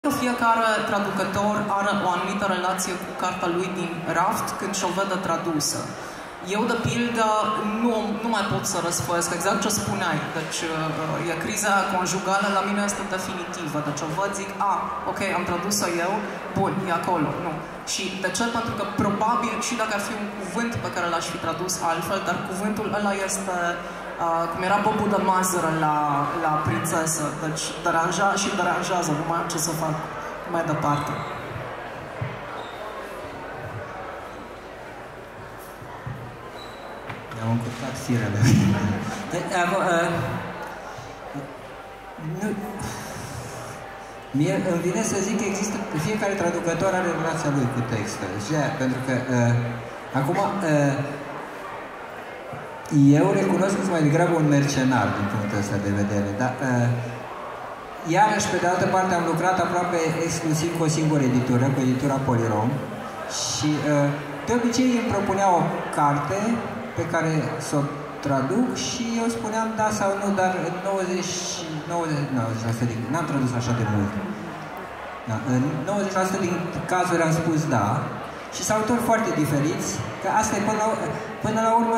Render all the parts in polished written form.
că fiecare traducător are o anumită relație cu cartea lui din raft când și-o vede tradusă. Eu, de pildă, nu mai pot să răsfoiesc exact ce spuneai. Deci, e criza conjugală, la mine este definitivă. Deci o văd, zic, ok, am tradus-o eu, bun, e acolo. Nu. Și de ce? Pentru că probabil, și dacă ar fi un cuvânt pe care l-aș fi tradus altfel, dar cuvântul ăla este, cum era Bobul de mazăre la prințesă. Deci, deranjează, nu mai am ce să fac mai departe. Am încurcat firele. Mie îmi vine să zic că există, fiecare traducător are relația lui cu textul. Și aia, pentru că acum eu recunosc că sunt mai degrabă un mercenar din punctul ăsta de vedere, dar iarăși, pe de altă parte, am lucrat aproape exclusiv cu o singură editură, cu editura Polirom, și de obicei îmi propunea o carte pe care să o traduc și eu spuneam da sau nu, dar 90% din... N-am tradus așa de mult. Da, în 90% din cazuri am spus da. Și sunt autori foarte diferiți, că asta e până la urmă...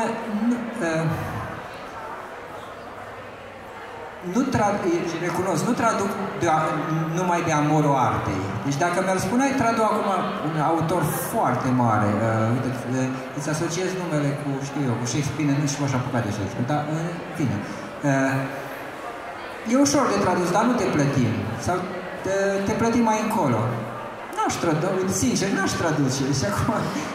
recunosc, nu traduc numai de amorul artei. Deci dacă mi-ar spune, traduc acum un autor foarte mare, îți asociez numele cu, știu eu, cu Shakespeare, nu știu așa apucat de Shakespeare, dar, în fine. E ușor de tradus, dar nu te plătim. Sau te plătim mai încolo. N-aș traduce, sincer, n-aș traduce. Și acum,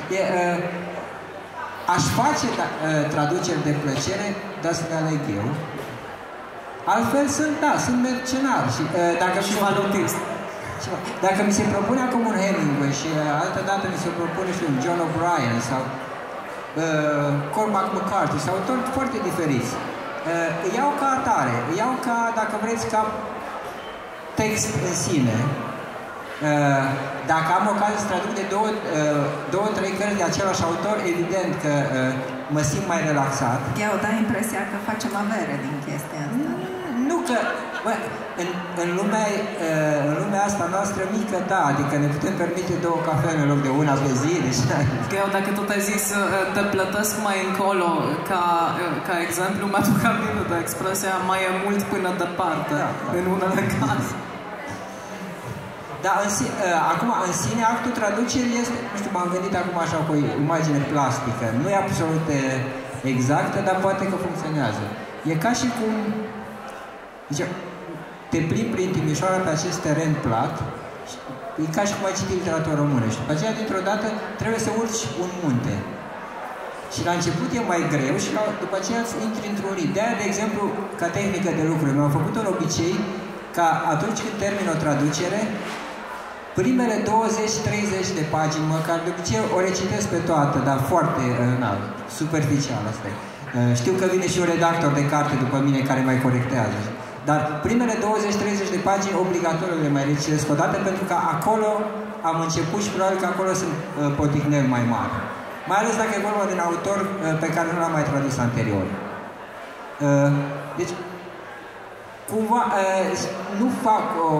aș face traduceri de plăcere, dar să le aleg eu. Altfel sunt mercenar și valutist. Dacă mi se propune acum un Hemingway și altă dată mi se propune și un John O'Brien sau Cormac McCarthy sau autori foarte diferiți, îi iau ca atare, îi iau ca, dacă vreți, ca text în sine. Dacă am ocazia să traduc de două, trei cărți de același autor, evident că mă simt mai relaxat. Eu dau impresia că facem avere din chestia asta. Nu că... în lumea asta noastră mică, da, adică ne putem permite 2 cafele în loc de una pe zi, deci... Eu, dacă tot ai zis, te plătesc mai încolo, ca exemplu, mi-aduc aminte de expresia mai e mult până departe, da, în unele cazuri. Dar acum, în sine, actul traducerii este, nu știu, m-am gândit acum așa cu o imagine plastică. Nu e absolut exactă, dar poate că funcționează. E ca și cum, zice, te plimbi prin Timișoara pe acest teren plat, e ca și cum ai citit literatură română. Și după aceea, dintr-o dată, trebuie să urci un munte. Și la început e mai greu și după aceea intri într-un ritm. De-aia, de exemplu, ca tehnică de lucru, mi-am făcut un obicei ca atunci când termin o traducere, primele 20-30 de pagini, măcar de obicei o recitesc pe toată, dar foarte superficial asta e. Știu că vine și un redactor de carte după mine care mai corectează. Dar primele 20-30 de pagini obligatoriu le mai recitesc o dată, pentru că acolo am început și probabil că acolo sunt poticneli mai mari. Mai ales dacă e vorba de un autor pe care nu l-am mai tradus anterior. Deci, cumva, nu fac o...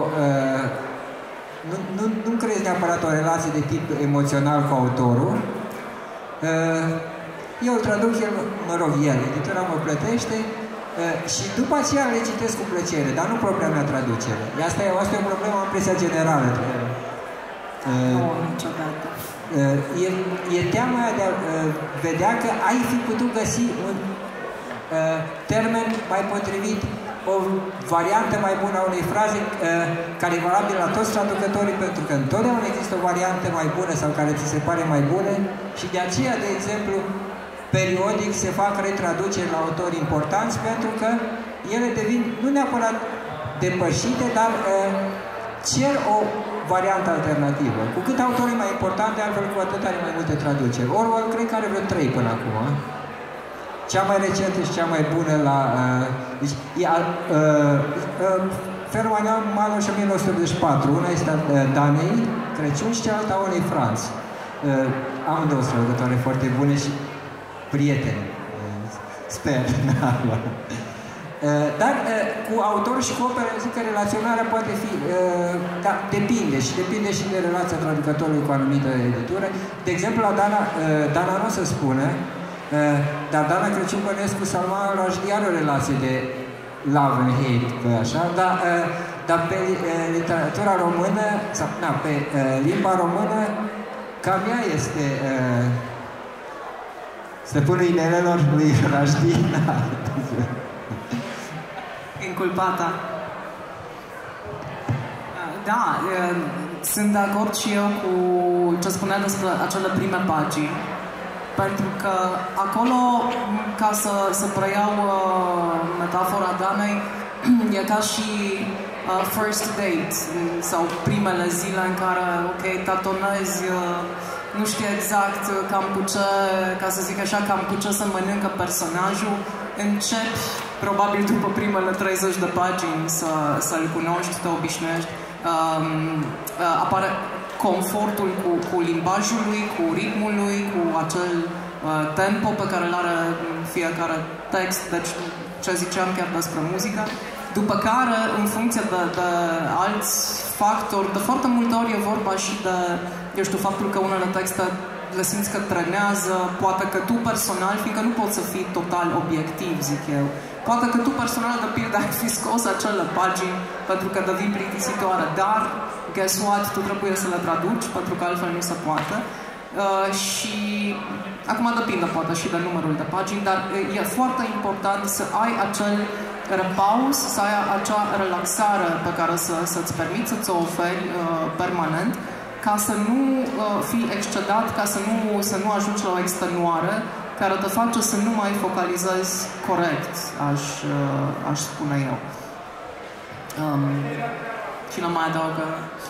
Nu crezi neapărat o relație de tip emoțional cu autorul. Eu îl traduc, editura mă plătește și după aceea le citesc cu plăcere, dar nu propria mea traducere. Asta e o problemă, am impresia generală. Niciodată. E teama de a vedea că ai fi putut găsi un termen mai potrivit, o variantă mai bună a unei fraze care e valabilă la toți traducătorii, pentru că întotdeauna există o variantă mai bună sau care ți se pare mai bună și de aceea, de exemplu, periodic se fac retraduceri la autori importanți, pentru că ele devin nu neapărat depășite, dar cer o variantă alternativă. Cu cât autorii mai importante, altfel cu atât are mai multe traduceri. Orwell cred că are vreo 3 până acum. Cea mai recentă și cea mai bună la... Fenomenal Maloș 1984. Una este Danei Crăciun și cealaltă a Onei Franz. Amândouă traducătoare foarte bune și prieteni. Sper. Dar cu autor și cu opere, zic că relaționarea poate fi, da, depinde și de relația traducătorului cu o anumită editură. De exemplu, la Dana nu se spune, dar Dana Crăciun Bănescu Salman Rushdie are o relație de love and hate, așa, dar pe literatura română, sau pe limba română, cam ea este stăpânul inelelor lui Rushdie. Inculpata. Da, sunt de acord și eu cu ce spunea despre acele prime pagini. Pentru că acolo, ca să preiau metafora Danei, e ca și first date sau primele zile în care, ok, tatonezi, nu știu exact cam cu ce, ca să zic așa, cam cu ce să mănâncă personajul, începi probabil după primele 30 de pagini să-l cunoști, să te obișnuiești. Apare confortul cu limbajul lui, cu ritmul lui, cu acel tempo pe care îl are fiecare text, deci ce ziceam chiar despre muzică. După care, în funcție de alți factori, de foarte multe ori e vorba și de, eu știu, faptul că unele texte le simți că trenează, poate că tu personal, fiindcă nu poți să fii total obiectiv, zic eu, poate că tu personal, de pildă, ai fi scos acele pagini pentru că devin plictisitoare, dar, guess what, tu trebuie să le traduci, pentru că altfel nu se poate. Și acum depinde, poate, și de numărul de pagini, dar e foarte important să ai acel repaus, să ai acea relaxare pe care să-ți permiți să-ți o oferi permanent, ca să nu fii excedat, ca să nu ajungi la o extenuare care te face să nu mai focalizezi corect, aș spune eu. Cine mai adaugă?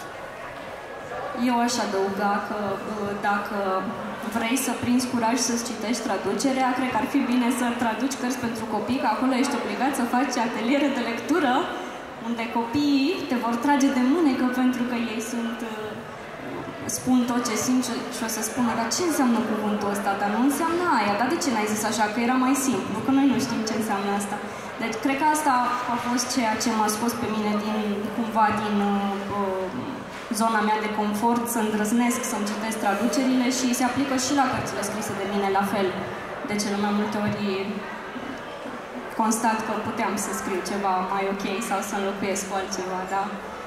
Eu aș adăuga că dacă vrei să prinzi curaj să-ți citești traducerea, cred că ar fi bine să traduci cărți pentru copii, că acolo ești obligat să faci ateliere de lectură, unde copiii te vor trage de mânecă pentru că ei spun tot ce simt și o să spună, dar ce înseamnă cuvântul ăsta? Dar nu înseamnă aia, dar de ce n-ai zis așa? Că era mai simplu, că noi nu știm ce înseamnă asta. Deci cred că asta a fost ceea ce m-a scos pe mine din zona mea de confort, să îndrăznesc să-mi citesc traducerile și se aplică și la cărțile scrise de mine la fel. De cele mai multe ori constat că puteam să scriu ceva mai ok sau să înlocuiesc cu altceva, da?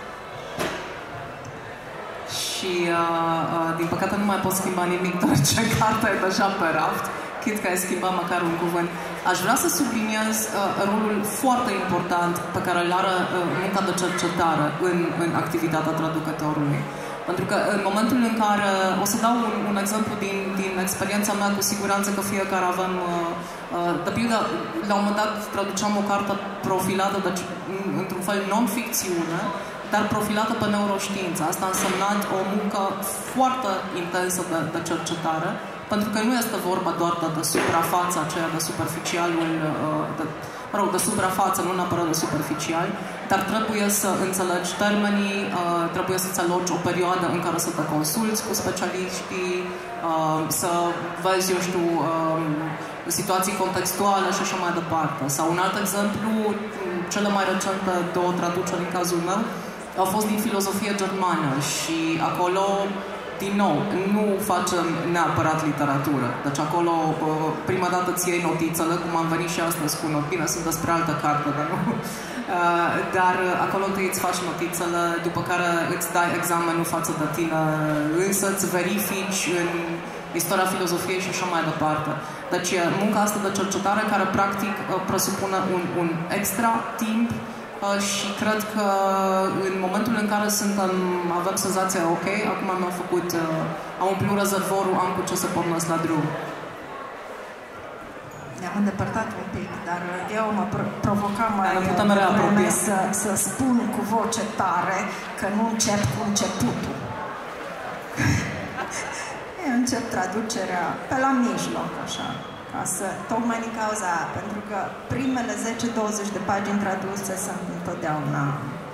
Și, din păcate, nu mai pot schimba nimic, deoarece cartea e deja pe raft, chit că ai schimbat măcar un cuvânt. Aș vrea să subliniez rolul foarte important pe care îl are munca de cercetare în activitatea traducătorului. Pentru că în momentul în care, o să dau un exemplu din experiența mea, cu siguranță că fiecare avem, de pildă, la un moment dat traduceam o carte profilată, deci într-un fel non-ficțiune, dar profilată pe neuroștiință. Asta a însemnat o muncă foarte intensă de cercetare, pentru că nu este vorba doar de suprafața aceea, de superficialul, de suprafață, nu neapărat de superficial, dar trebuie să înțelegi termenii, trebuie să-ți aloci o perioadă în care să te consulți cu specialiștii, să vezi, eu știu, situații contextuale și așa mai departe. Sau un alt exemplu, cele mai recente două traduceri în cazul meu, au fost din filozofie germană și acolo, din nou, nu facem neapărat literatură. Deci acolo, prima dată îți iei notițele, cum am venit și astăzi cu not. Bine, sunt despre altă carte, dar nu. Dar acolo întâi îți faci notițele, după care îți dai examenul față de tine, însă îți verifici în istoria filozofiei și așa mai departe. Deci munca asta de cercetare care practic presupune un extra timp și cred că în momentul în care avem senzația ok, acum am umplut rezervorul, am cu ce să pornesc la drum. Ne-am îndepărtat un pic, dar eu mă provocam mai devreme să spun cu voce tare că nu încep cu începutul. Eu încep traducerea pe la mijloc, așa. Tocmai din cauza aia, pentru că primele 10-20 de pagini traduse sunt întotdeauna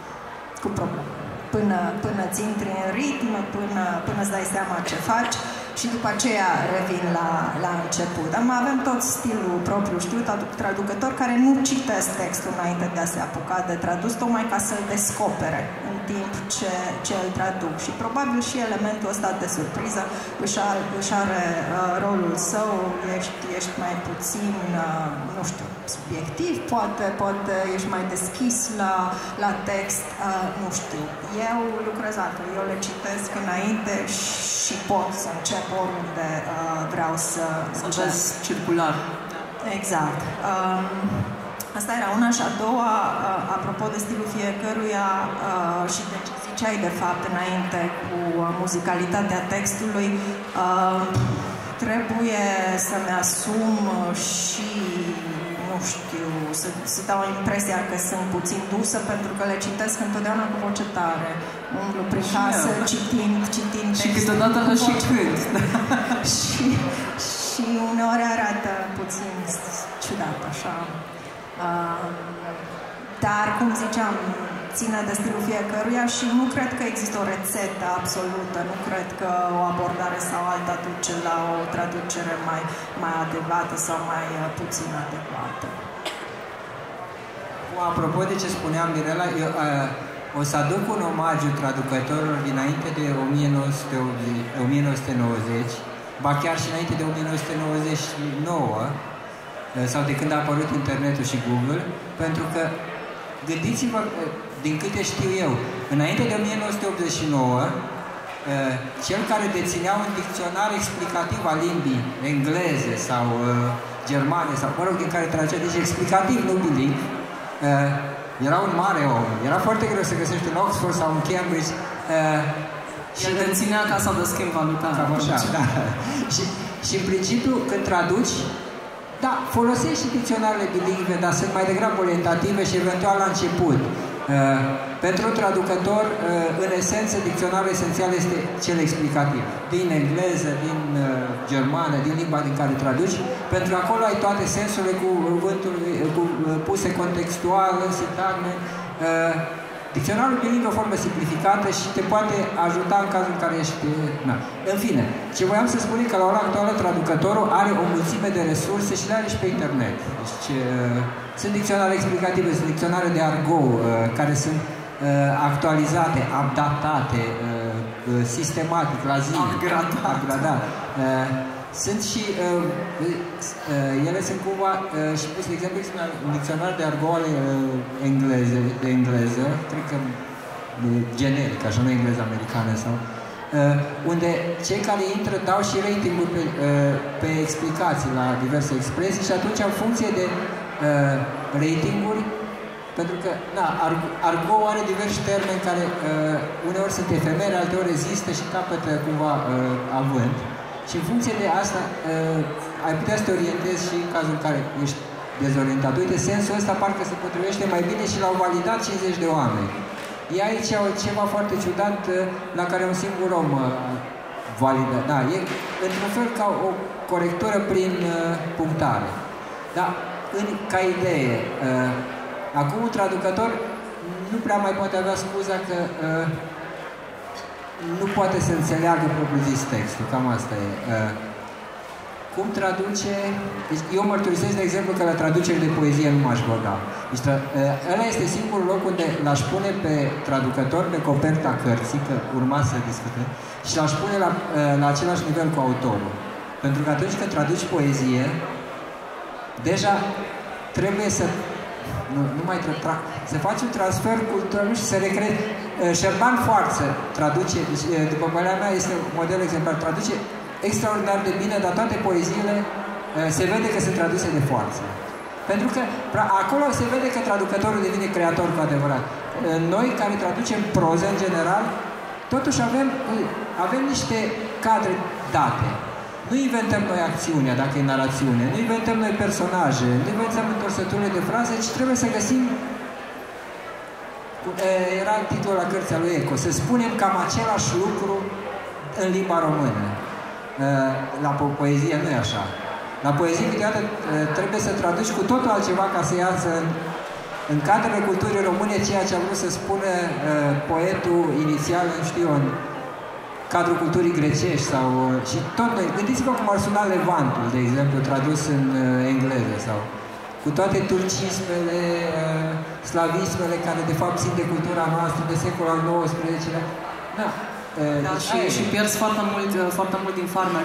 cu probleme. Până ți intri în ritm, până îți dai seama ce faci și după aceea revin la început. Avem tot stilul propriu, știu traducători care nu citesc textul înainte de a se apuca de tradus, tocmai ca să-l descopere în timp ce îl traduc. Și probabil și elementul ăsta de surpriză își are rolul său, ești mai puțin, nu știu, subiectiv, poate ești mai deschis la text, nu știu. Eu lucrez altfel, eu le citesc înainte și pot să încep oriunde vreau să vezi circular. Exact. Asta era una și a doua, apropo de stilul fiecăruia și de ce ziceai de fapt înainte cu muzicalitatea textului, trebuie să-mi asum și, nu știu, să dau impresia că sunt puțin dusă, pentru că le citesc întotdeauna cu voce tare. Umblu prin casă, citind textul. Și câteodată și cânt. Și uneori arată puțin ciudat, așa. Dar, cum ziceam, ține de stilul fiecăruia și nu cred că există o rețetă absolută, nu cred că o abordare sau alta duce la o traducere mai adecvată sau mai puțin adecvată. Apropo de ce spuneam, Mirela, eu o să aduc un omagiu traducătorilor dinainte de 1990, ba chiar și înainte de 1999, sau de când a apărut internetul și Google, pentru că, gândiți-vă, din câte știu eu, înainte de 1989, cel care deținea un dicționar explicativ al limbii engleze sau germane, sau, mă rog, din care tragea, deci explicativ, nu biling, era un mare om. Era foarte greu să găsești în Oxford sau în Cambridge. Și deținea casa de schimb valutar. Cam așa, da. Și în principiu, când traduci, da, folosești și dicționarele bilingve, dar sunt mai degrabă orientative și eventual la început. Pentru un traducător, în esență, dicționarul esențial este cel explicativ. Din engleză, din germană, din limba din care traduci, pentru că acolo ai toate sensurile puse contextual, în sintagme. Dicționarul bilingv e o formă simplificată și te poate ajuta în cazul în care ești... Na. În fine, ce voiam să spun e că la ora actuală traducătorul are o mulțime de resurse și le are și pe internet. Deci, sunt dicționare explicative, sunt dicționare de argot care sunt actualizate, updatate, sistematic, la zi. Upgradate. Sunt și... ele sunt cumva și pus, de exemplu, un dicționar de argot ale de engleză, cred că generic, așa, nu engleză americană sau... unde cei care intră dau și rating-uri pe explicații la diverse expresii și atunci, în funcție de rating-uri, pentru că, na, argot are diversi termeni care uneori sunt efemere, alteori rezistă și capătă cumva avânt. Și în funcție de asta, ai putea să te orientezi și în cazul în care ești dezorientat. Uite, sensul ăsta parcă se potrivește mai bine și l-au validat 50 de oameni. E aici ceva foarte ciudat la care un singur om validă. Da, e într-un fel ca o corectură prin punctare. Da, ca idee, acum un traducător nu prea mai poate avea scuza că nu poate să înțeleagă propriu-zis textul, cam asta e. Cum traduce... Deci eu mărturisesc, de exemplu, că la traducere de poezie nu m-aș băga. Deci, ăla este singurul loc unde l-aș pune pe traducător pe coperta cărții, că urma să discutăm, și l-aș pune la același nivel cu autorul. Pentru că atunci când traduci poezie, deja trebuie să... Nu mai se face un transfer cultural și se recreeze. Șerban Foarță traduce, după părerea mea, este un model exemplar, traduce extraordinar de bine, dar toate poeziile se vede că sunt traduse de Foarță. Pentru că acolo se vede că traducătorul devine creator cu adevărat. Noi, care traducem proză în general, totuși avem niște cadre date. Nu inventăm noi acțiunea, dacă e narațiune, nu inventăm noi personaje, nu inventăm întorsăturile de fraze, ci trebuie să găsim... Era titlul la cărția lui Eco, să spunem cam același lucru în limba română. La poezie nu e așa. La poezie câteodată trebuie să traduci cu totul altceva ca să iasă în cadrele culturii române ceea ce a vrut să spună poetul inițial, nu știu, cadrul culturii grecești sau... Și tot noi, gândiți-vă cum ar suna Levantul, de exemplu, tradus în engleză sau... Cu toate turcismele, slavismele care de fapt țin de cultura noastră de secolul al XIX-lea. Da. Da, și pierzi foarte mult din farmer.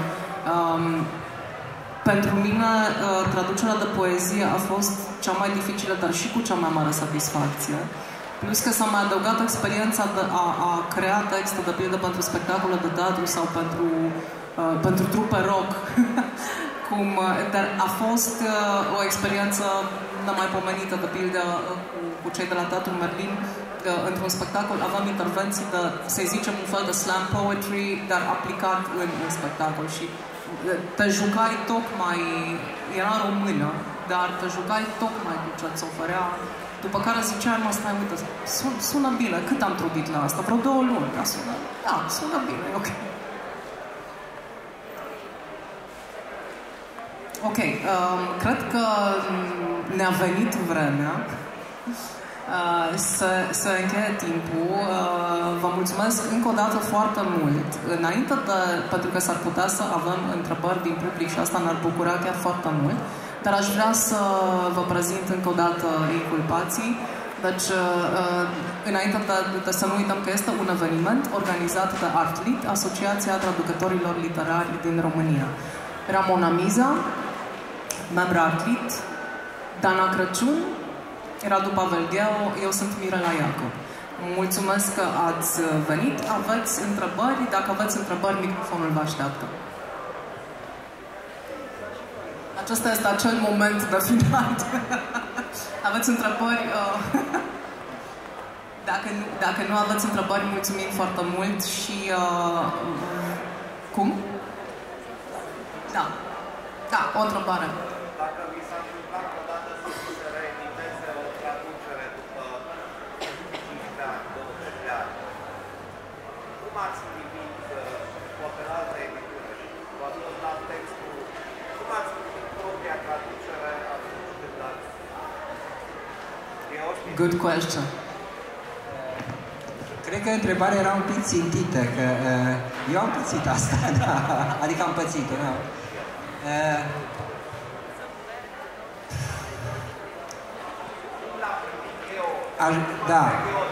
Pentru mine, traducerea de poezie a fost cea mai dificilă, dar și cu cea mai mare satisfacție. Plus că s-a mai adăugat experiența de a crea texte, de pildă pentru spectacole de teatru sau pentru trupe rock. Dar a fost o experiență nemaipomenită, de pildă cu cei de la Teatrul Merlin. Într-un spectacol aveam intervenții de, să zicem, un fel de slam poetry, dar aplicat în spectacol și te jucai tocmai, era română, dar te jucai tocmai cu ce-ți oferea, după care ziceam, mă, stai, uite, sună bine, cât am trudit la asta? Vreo 2 luni, da, sună bine, ok. Ok, cred că ne-a venit vremea să încheie timpul. Vă mulțumesc încă o dată foarte mult. Înainte pentru că s-ar putea să avem întrebări din public și asta ne-ar bucura chiar foarte mult, dar aș vrea să vă prezint încă o dată inculpații. Deci, înainte de să nu uităm că este un eveniment organizat de Artlit, Asociația Traducătorilor Literari din România. Ramona Miza, membra Artlit, Dana Crăciun, Radu Pavelgheu, eu sunt Mirela Iacob. Mulțumesc că ați venit. Aveți întrebări? Dacă aveți întrebări, microfonul vă așteaptă. Acesta este acel moment de final. Aveți întrebări? Dacă nu aveți întrebări, mulțumim foarte mult și... Cum? Da. Da, o întrebare. Dacă vi s-a întâmplat odată să se reediteze o traducere după 15 ani, 20 de ani, cum ați privit, poate la altă editură și v-ați dat textul, cum ați privit propria traducere atunci când ați... Good question. Cred că întrebarea era un pic țintită, că eu am pățit asta, da, adică am pățit-o, da. Da.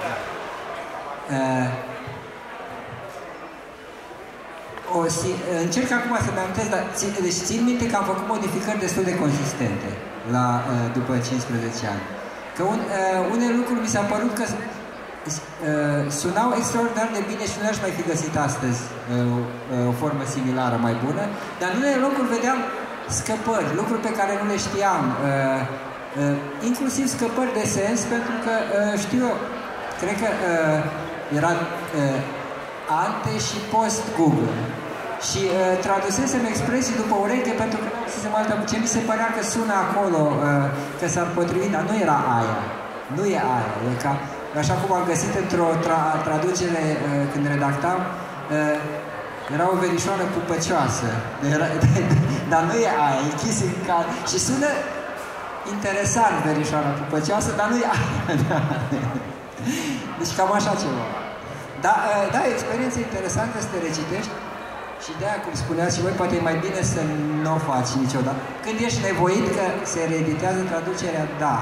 Încerc acum să-mi amintesc, dar deci țin minte că am făcut modificări destul de consistente după 15 ani. Că unele lucruri mi s-a părut că sunau extraordinar de bine și nu le-aș mai fi găsit astăzi o formă similară mai bună, dar în unele locuri vedeam scăpări, lucruri pe care nu le știam, inclusiv scăpări de sens, pentru că știu eu, cred că era ante și post Google și tradusesem expresii după ureche pentru că nu altă, ce mi se părea că sună acolo, că s-ar potrivi, dar nu era aia, nu e aia, e ca așa cum am găsit într-o traducere când redactam, era o verișoară pupăcioasă, dar nu e aia, e kissing cat. Și sună interesant verișoara pupăcioasă, dar nu e aia. Deci cam așa ceva. Da, e o experiență interesantă să te recitești și de-aia, cum spuneați și voi, poate e mai bine să nu o faci niciodată. Când ești nevoit că se reeditează traducerea, da.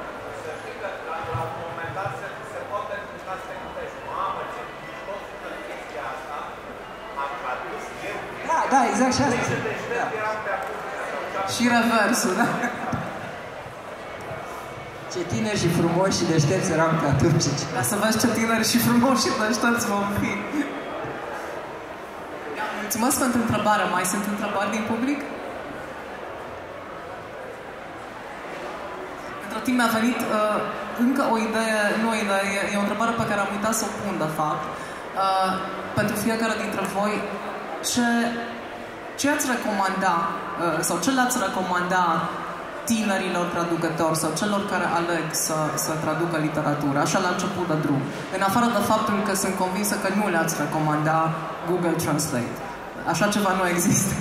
Da, exact și asta. Da. Și reversul, da? Ce tineri și frumoși și deștepți eram pe atunci. Ca să vezi ce tineri și frumoși și deștepți vom fi. Mulțumesc pentru întrebare. Mai sunt întrebări din public? Între timp mi-a venit încă o idee, nu o idee, e o întrebare pe care am uitat să o pun, de fapt. Pentru fiecare dintre voi, ce ați recomanda sau ce le-ați recomanda tinerilor traducători sau celor care aleg să traducă literatură, așa la început de drum, în afară de faptul că sunt convinsă că nu le-ați recomanda Google Translate. Așa ceva nu există.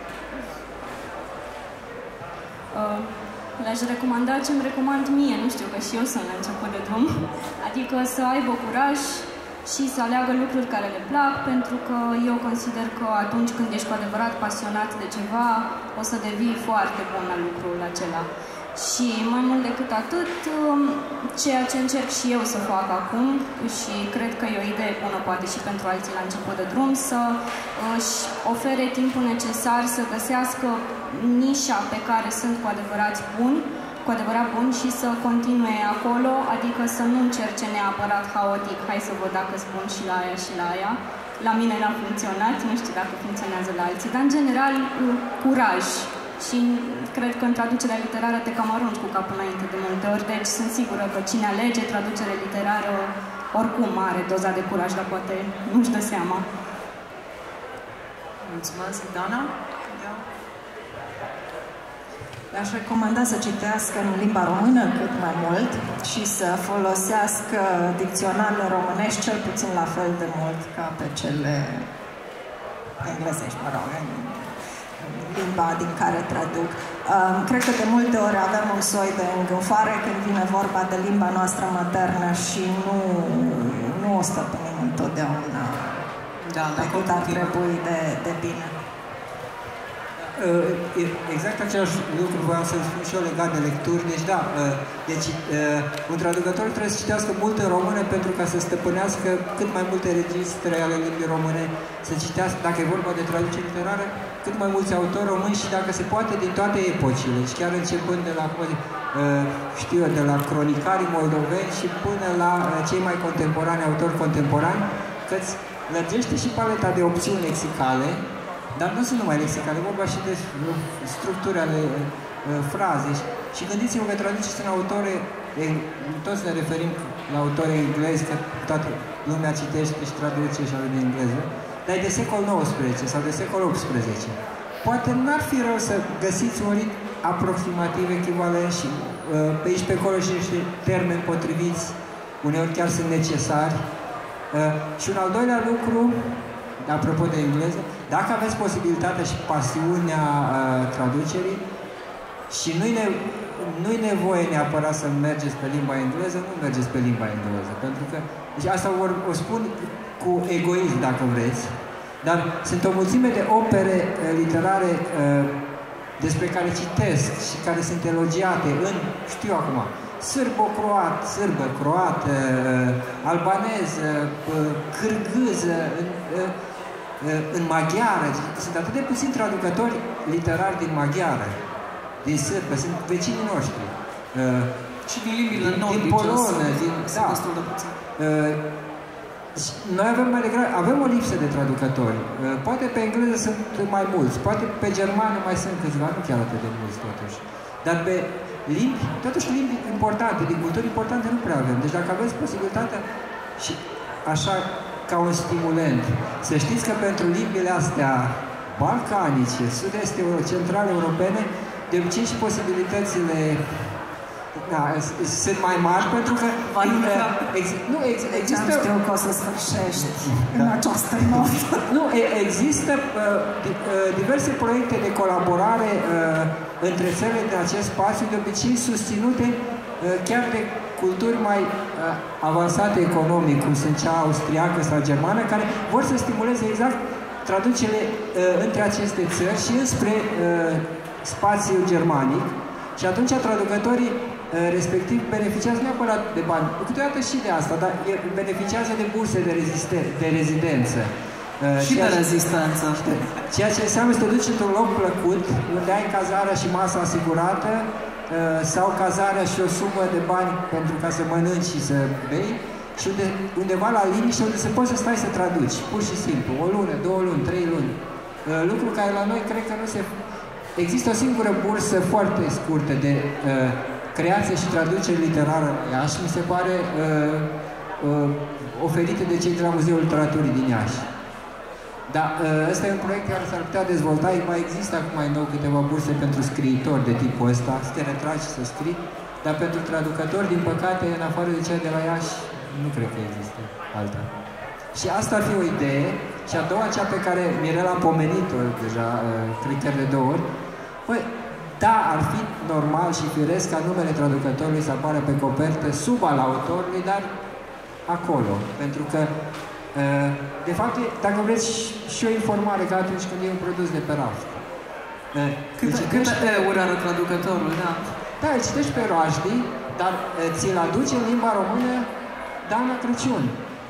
Le-aș recomanda ce îmi recomand mie, nu știu, că și eu sunt la început de drum, adică să aibă curaj, și să aleagă lucruri care le plac, pentru că eu consider că atunci când ești cu adevărat pasionat de ceva, o să devii foarte bun la lucrul acela. Și mai mult decât atât, ceea ce încerc și eu să fac acum, și cred că e o idee bună poate și pentru alții la început de drum, să își ofere timpul necesar să găsească nișa pe care sunt cu adevărat buni și să continue acolo, adică să nu încerce neapărat haotic, hai să văd dacă sunt bun și la aia și la aia. La mine n-a funcționat, nu știu dacă funcționează la alții, dar în general curaj. Și cred că în traducerea literară te cam arunci cu capul înainte de multe ori, deci sunt sigură că cine alege traducere literară oricum are doza de curaj, dar poate nu-și dă seama. Mulțumesc, Dana. Le-aș recomanda să citească în limba română cât mai mult și să folosească dicționarele românești cel puțin la fel de mult ca pe cele englezești, mă rog, limba din care traduc. Cred că de multe ori avem un soi de îngânfare când vine vorba de limba noastră maternă și nu o stăpânim întotdeauna pe cât ar trebui de bine. Exact același lucru voiam să spun și eu legat de lecturi. Deci da, un traducător trebuie să citească multe române pentru ca să stăpânească cât mai multe registre ale limbii române, să citească, dacă e vorba de traducere literară, cât mai mulți autori români și dacă se poate din toate epocile. Deci chiar începând de la, știu eu, de la cronicarii moldoveni și până la cei mai contemporani, autori contemporani, că-ți lărgește și paleta de opțiuni lexicale. Dar nu sunt numai lexicale, vorba și de structuri ale fraze. Și gândiți-vă că traduceți în autore, toți ne referim la autori englezi, că toată lumea citește și traduce și de engleză, dar e de secol XIX sau de secol XVIII. Poate n-ar fi rău să găsiți un ritm aproximativ echivalent și pe aici pe acolo și niște termeni potriviți, uneori chiar sunt necesari. Și un al doilea lucru, apropo de engleză, dacă aveți posibilitatea și pasiunea traducerii și nu-i nevoie neapărat să mergeți pe limba engleză, nu mergeți pe limba engleză. Pentru că, deci asta o spun cu egoism, dacă vreți, dar sunt o mulțime de opere literare despre care citesc și care sunt elogiate în, știu acum, sârbă, croată, albaneză, cârgâză, în maghiară. Sunt atât de puțini traducători literari din maghiară, din sârbă, sunt vecinii noștri. Și din limbile nordice. Din polonă, sunt destul de puțin. Noi avem o lipsă de traducători. Poate pe engleză sunt mai mulți, poate pe germană mai sunt câțiva, nu chiar atât de mulți totuși. Dar pe limbi, totuși limbi importante, din culturi importante nu prea avem. Deci dacă aveți posibilitatea și așa ca un stimulent, să știți că pentru limbile astea balcanice, sud-est centrale europene, de obicei și posibilitățile sunt mai mari, pentru că există... știu că o să sfârșești în această notă. Nu, există diverse proiecte de colaborare între țările din acest spațiu, de obicei susținute chiar de culturi mai avansate economic, cum sunt cea austriacă sau germană, care vor să stimuleze exact traducerile între aceste țări și înspre spațiul germanic. Și atunci traducătorii respectiv beneficiază neapărat de bani, câteodată și de asta, dar beneficiază de burse de rezidență. Și de rezistență. Ceea ce înseamnă să te duci într-un loc plăcut, unde ai cazarea și masa asigurată, sau cazarea și o sumă de bani pentru ca să mănânci și să bei, și undeva la liniște unde se poți să stai să traduci, pur și simplu, o lună, 2 luni, 3 luni. Lucru care la noi cred că nu se... Există o singură bursă foarte scurtă de creație și traducere literară Iași, mi se pare oferită de cei de la Muzeul Literaturii din Iași. Dar ăsta e un proiect care s-ar putea dezvolta, mai există acum mai nou câteva burse pentru scriitori de tipul ăsta, să te retragi și să scrii, dar pentru traducători, din păcate, în afară de cea de la Iași, nu cred că există alta. Și asta ar fi o idee. Și a doua, cea pe care Mirela a pomenit-o deja, cred chiar de 2 ori, păi, da, ar fi normal și firesc ca numele traducătorului să apară pe copertă sub al autorului, dar acolo. Pentru că, de fapt, dacă vreți și o informare, ca atunci când e un produs de pe raft. Câte euri are traducătorul, da? Da, îl citești pe Roajdi, dar ți-l aduce în limba română Dana Crăciun.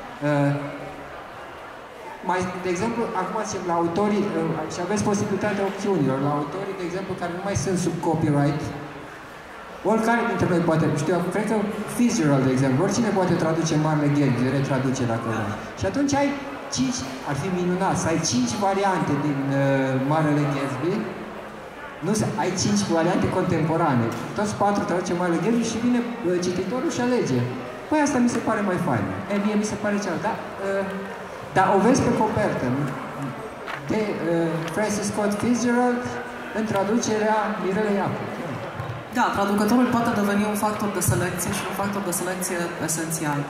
Mai, de exemplu, acum zicem, la autorii, și aveți posibilitatea opțiunilor, la autorii, de exemplu, care nu mai sunt sub copyright, oricare dintre noi poate, știu, cred că Fitzgerald, de exemplu, oricine poate traduce Marele Gatsby, retraduce dacă vrea. Și atunci ai 5, ar fi minunat, să ai 5 variante din Marele Gatsby, nu, ai 5 variante contemporane. Toți 4 traduce Marele Gatsby și vine cititorul și alege. Păi asta mi se pare mai fain. Mie mi se pare cealaltă. Dar o vezi pe copertă de Francis Scott Fitzgerald în traducerea Mirele Iacu. Da, traducătorul poate deveni un factor de selecție și un factor de selecție esențial.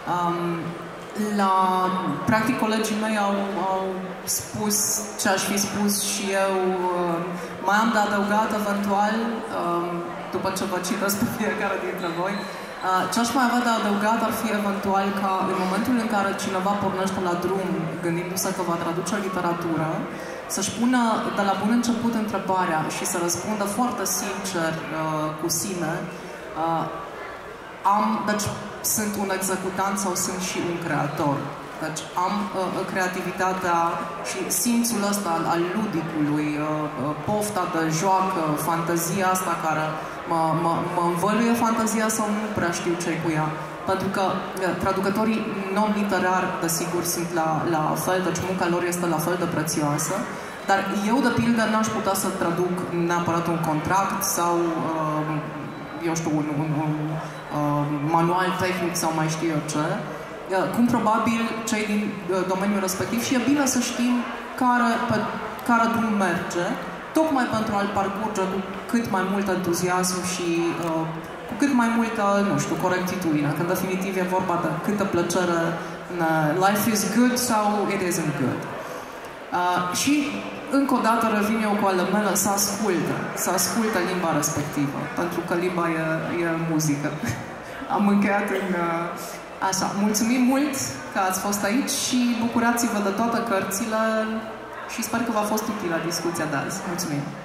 Practic, colegii mei au spus ce aș fi spus și eu. Mai am de adăugat, eventual, după ce vă citesc pe fiecare dintre voi, ce aș mai avea de adăugat ar fi eventual ca în momentul în care cineva pornește la drum, gândindu-se că va traduce literatură, să-și pună de la bun început întrebarea și să răspundă foarte sincer cu sine. Deci, sunt un executant sau sunt și un creator? Deci am creativitatea și simțul ăsta al ludicului, pofta de joacă, fantazia asta care mă învăluie fantazia sau nu prea știu ce-i cu ea. Pentru că traducătorii non-literari, desigur, sunt la fel, deci munca lor este la fel de prețioasă, dar eu, de pildă, n-aș putea să traduc neapărat un contract sau, eu știu, un manual tehnic sau mai știu eu ce, cum probabil cei din domeniul respectiv, și e bine să știm care drum merge, tocmai pentru a-l parcurge cu cât mai mult entuziasm și cu cât mai multă, nu știu, corectitudine, că în definitiv e vorba de câtă plăcere life is good sau it isn't good. Și încă o dată revin eu cu ale mele, să asculte limba respectivă, pentru că limba e muzică. Am încheiat în așa. Mulțumim mult că ați fost aici și bucurați-vă de toate cărțile și sper că v-a fost utilă discuția de azi. Mulțumim!